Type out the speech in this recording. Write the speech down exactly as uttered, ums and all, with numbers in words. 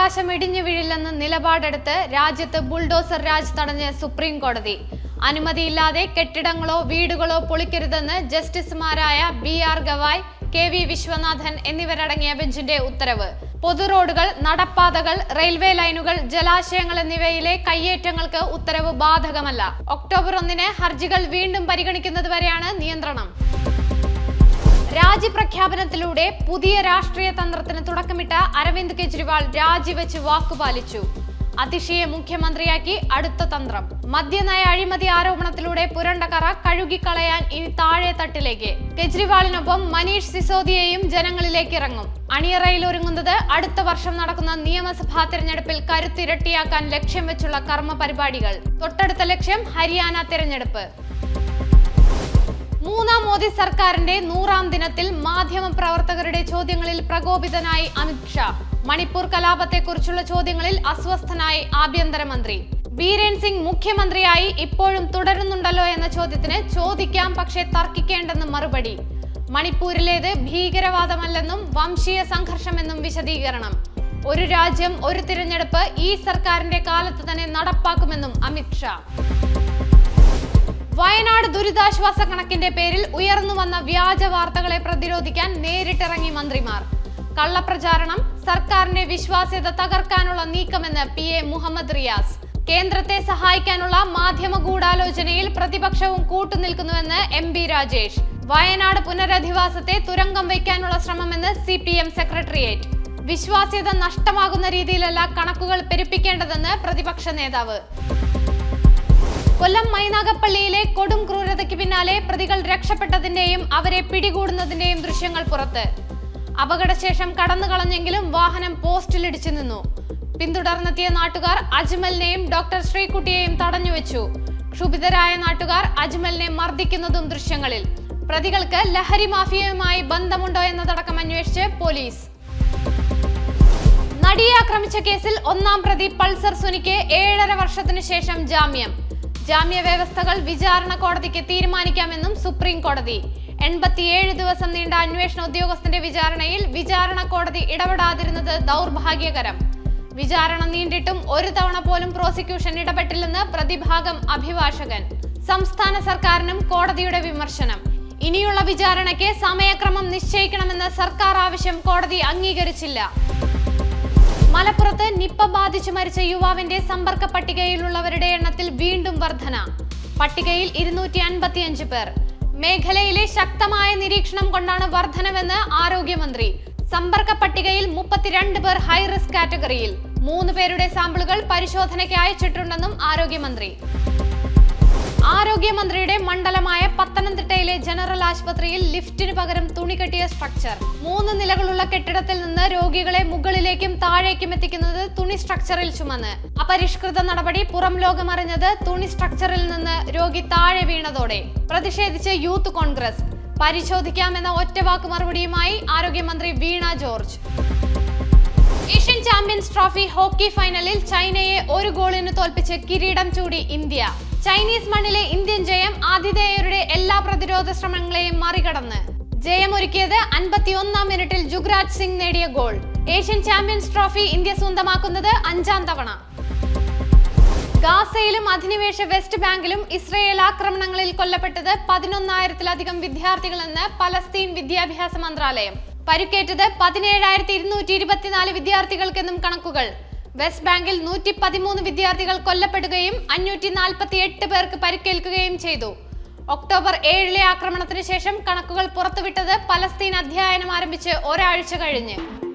ആകാശം ഇടിഞ്ഞു വീഴില്ലെന്ന് നിലപാടെടുത്ത് രാജ്യത്ത് ബുൾഡോസർ രാജ് തടഞ്ഞ് സുപ്രീം കോടതി. അനുമതിയില്ലാതെ കെട്ടിടങ്ങളോ വീടുകളോ പൊളിക്കരുതെന്ന് ജസ്റ്റിസുമാരായ B R Gavai, K V Viswanathan എന്നിവരടങ്ങിയ ബെഞ്ചിന്റെ ഉത്തരവ്. പൊതു റോഡുകൾ, നടപ്പാതകൾ, റെയിൽവേ ലൈനുകൾ, ജലാശയങ്ങൾ എന്നിവയിലെ കയ്യേറ്റങ്ങൾക്ക് ഉത്തരവ് ബാധകമല്ല. ഒക്ടോബർ ഒന്നിന് ഹർജികൾ വീണ്ടും പരിഗണിക്കുന്നതുവരെയാണ് നിയന്ത്രണം. രാജിപ്രഖ്യാപനത്തിലൂടെ പുതിയ രാഷ്ട്രീയ തന്ത്രത്തിന് തുടക്കമിട്ട അരവിന്ദ് കെജ്രിവാൾ രാജിവെച്ച് വാക്കുപാലിച്ചു. അതിശയ മുഖ്യമന്ത്രിയാക്കി അടുത്ത തന്ത്രം. മദ്യനയ അഴിമതി ആരോപണത്തിലൂടെ പുരണ്ട കറ കഴുകിക്കളയാൻ ഇനി താഴെ തട്ടിലേക്ക്. കെജ്രിവാളിനൊപ്പം മനീഷ് സിസോദിയയും ജനങ്ങളിലേക്ക് ഇറങ്ങും. അണിയറയിൽ ഒരുങ്ങുന്നത് അടുത്ത വർഷം നടക്കുന്ന നിയമസഭാ തെരഞ്ഞെടുപ്പിൽ കരുത്തിരട്ടിയാക്കാൻ ലക്ഷ്യം വെച്ചുള്ള കർമ്മ പരിപാടികൾ. തൊട്ടടുത്ത ലക്ഷ്യം ഹരിയാന തെരഞ്ഞെടുപ്പ്. മൂന്നാം മോദി സർക്കാരിന്റെ നൂറാം ദിനത്തിൽ മാധ്യമ പ്രവർത്തകരുടെ ചോദ്യങ്ങളിൽ പ്രകോപിതനായി അമിത് ഷാ. മണിപ്പൂർ കലാപത്തെക്കുറിച്ചുള്ള ചോദ്യങ്ങളിൽ അസ്വസ്ഥനായി ആഭ്യന്തരമന്ത്രി. ബീരേൻ സിംഗ് മുഖ്യമന്ത്രിയായി ഇപ്പോഴും തുടരുന്നുണ്ടല്ലോ എന്ന ചോദ്യത്തിന് ചോദിക്കാം, പക്ഷേ തർക്കിക്കേണ്ടെന്ന് മറുപടി. മണിപ്പൂരിലേത് ഭീകരവാദമല്ലെന്നും വംശീയ സംഘർഷമെന്നും വിശദീകരണം. ഒരു രാജ്യം ഒരു തിരഞ്ഞെടുപ്പ് ഈ സർക്കാരിന്റെ കാലത്ത് തന്നെ നടപ്പാക്കുമെന്നും അമിത് ഷാ. വയനാട് ദുരിതാശ്വാസ കണക്കിന്റെ പേരിൽ ഉയർന്നു വന്ന വ്യാജ വാർത്തകളെ പ്രതിരോധിക്കാൻ നേരിട്ടിറങ്ങി മന്ത്രിമാർ. കള്ളപ്രചാരണം സർക്കാരിന്റെ വിശ്വാസ്യത തകർക്കാനുള്ള നീക്കമെന്ന് പി എ മുഹമ്മദ് റിയാസ്. കേന്ദ്രത്തെ സഹായിക്കാനുള്ള മാധ്യമ ഗൂഢാലോചനയിൽ പ്രതിപക്ഷവും കൂട്ടുനിൽക്കുന്നുവെന്ന് എം ബി രാജേഷ്. വയനാട് പുനരധിവാസത്തെ തുരങ്കം വയ്ക്കാനുള്ള ശ്രമമെന്ന് സി പി എം സെക്രട്ടേറിയറ്റ്. വിശ്വാസ്യത നഷ്ടമാകുന്ന രീതിയിലല്ല കണക്കുകൾ പെരുപ്പിക്കേണ്ടതെന്ന് പ്രതിപക്ഷ നേതാവ്. കൊല്ലം മൈനാഗപ്പള്ളിയിലെ കൊടും ക്രൂരതയ്ക്ക് പിന്നാലെ പ്രതികൾ രക്ഷപ്പെട്ടതിന്റെയും അവരെ പിടികൂടുന്നതിന്റെയും ദൃശ്യങ്ങൾ പുറത്ത്. അപകടശേഷം കടന്നു കളഞ്ഞെങ്കിലും വാഹനം പോസ്റ്റിലിടിച്ചു നിന്നു. പിന്തുടർന്നെത്തിയ നാട്ടുകാർ അജ്മലിനെയും ഡോക്ടർ ശ്രീകുട്ടിയെയും തടഞ്ഞുവെച്ചു. ക്ഷുഭിതരായ നാട്ടുകാർ അജ്മലിനെ മർദ്ദിക്കുന്നതും ദൃശ്യങ്ങളിൽ. പ്രതികൾക്ക് ലഹരി മാഫിയയുമായി ബന്ധമുണ്ടോ എന്നതടക്കം അന്വേഷിച്ച് പോലീസ്. നടിയെ ആക്രമിച്ച കേസിൽ ഒന്നാം പ്രതി പൾസർ സുനിക്ക് ഏഴര വർഷത്തിനു ശേഷം ജാമ്യം. ജാമ്യ വ്യവസ്ഥകൾ വിചാരണ കോടതിക്ക് തീരുമാനിക്കാമെന്നും സുപ്രീം കോടതി. എൺപത്തിയേഴ് ദിവസം നീണ്ട അന്വേഷണ ഉദ്യോഗസ്ഥന്റെ വിചാരണയിൽ വിചാരണ കോടതി ഇടപെടാതിരുന്നത് ദൗർഭാഗ്യകരം. വിചാരണ നീണ്ടിട്ടും ഒരു തവണ പോലും പ്രോസിക്യൂഷൻ ഇടപെട്ടില്ലെന്ന് പ്രതിഭാഗം അഭിഭാഷകൻ. സംസ്ഥാന സർക്കാരിനും കോടതിയുടെ വിമർശനം. ഇനിയുള്ള വിചാരണയ്ക്ക് സമയക്രമം നിശ്ചയിക്കണമെന്ന സർക്കാർ ആവശ്യം കോടതി അംഗീകരിച്ചില്ല. മലപ്പുറത്ത് നിപ്പ ബാധിച്ചു മരിച്ച യുവാവിന്റെ സമ്പർക്ക പട്ടികയിലുള്ളവരുടെ എണ്ണത്തിൽ വീണ്ടും വർധന. പട്ടികയിൽ ഇരുന്നൂറ്റി അൻപത്തിയഞ്ച് പേർ. മേഖലയിലെ ശക്തമായ നിരീക്ഷണം കൊണ്ടാണ് വർധനവെന്ന് ആരോഗ്യമന്ത്രി. സമ്പർക്ക പട്ടികയിൽ മുപ്പത്തിരണ്ട് പേർ ഹൈറിസ്ക് കാറ്റഗറിയിൽ. മൂന്ന് പേരുടെ സാമ്പിളുകൾ പരിശോധനയ്ക്ക് അയച്ചിട്ടുണ്ടെന്നും ആരോഗ്യമന്ത്രി. ആരോഗ്യമന്ത്രിയുടെ മണ്ഡലമായ പത്തനംതിട്ടയിലെ ജനറൽ ആശുപത്രിയിൽ ലിഫ്റ്റിന് പകരം തുണി കെട്ടിയ സ്ട്രക്ചർ. മൂന്ന് നിലകളുള്ള കെട്ടിടത്തിൽ നിന്ന് രോഗികളെ മുകളിലേക്കും താഴേക്കും എത്തിക്കുന്നത് തുണി സ്ട്രക്ചറിൽ ചുമന്ന്. അപരിഷ്കൃത നടപടി പുറം ലോകമറിഞ്ഞത് തുണി സ്ട്രക്ചറിൽ നിന്ന് രോഗി താഴെ വീണതോടെ. പ്രതിഷേധിച്ച് യൂത്ത് കോൺഗ്രസ്. പരിശോധിക്കാമെന്ന ഒറ്റവാക്ക് മറുപടിയുമായി ആരോഗ്യമന്ത്രി Veena George. Asian Champions Trophy hockey ഫൈനലിൽ ചൈനയെ ഒരു ഗോളിന് തോൽപ്പിച്ച് കിരീടം ചൂടി ഇന്ത്യ. ചൈനീസ് മണ്ണിലെ ഇന്ത്യൻ ജയം ആതിഥേയരുടെ എല്ലാ പ്രതിരോധ ശ്രമങ്ങളെയും മറികടന്ന്. ജയമൊരുക്കിയത് അൻപത്തിയൊന്നാം മിനിറ്റിൽ ജുഗ്രാജ് സിംഗ് നേടിയ goal. Asian Champions Trophy India സ്വന്തമാക്കുന്നത് അഞ്ചാം തവണ. ഗാസയിലും അധിനിവേശ വെസ്റ്റ് ബാങ്കിലും ഇസ്രയേൽ ആക്രമണങ്ങളിൽ കൊല്ലപ്പെട്ടത് പതിനൊന്നായിരത്തിലധികം വിദ്യാർത്ഥികളെന്ന് പലസ്തീൻ വിദ്യാഭ്യാസ മന്ത്രാലയം. പരിക്കേറ്റത് പതിനേഴായിരത്തി ഇരുന്നൂറ്റി ഇരുപത്തിനാല് വിദ്യാർത്ഥികൾക്കെന്നും കണക്കുകൾ. വെസ്റ്റ് ബാങ്കിൽ നൂറ്റി പതിമൂന്ന് വിദ്യാർത്ഥികൾ കൊല്ലപ്പെടുകയും അഞ്ഞൂറ്റി നാൽപ്പത്തി എട്ട് പേർക്ക് പരിക്കേൽക്കുകയും ചെയ്തു. ഒക്ടോബർ ഏഴിലെ ആക്രമണത്തിന് ശേഷം കണക്കുകൾ പുറത്തുവിട്ടത് പലസ്തീൻ അധ്യയനം ആരംഭിച്ച് ഒരാഴ്ച കഴിഞ്ഞ്.